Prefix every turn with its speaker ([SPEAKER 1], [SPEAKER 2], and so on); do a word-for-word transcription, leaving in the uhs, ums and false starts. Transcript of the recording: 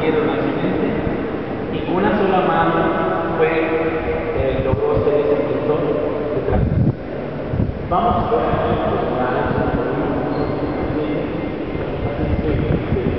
[SPEAKER 1] izquierdo un accidente y con una sola mano fue, eh, logró hacer ese pintor de tráfico. Vamos a ver aquí los murales, así que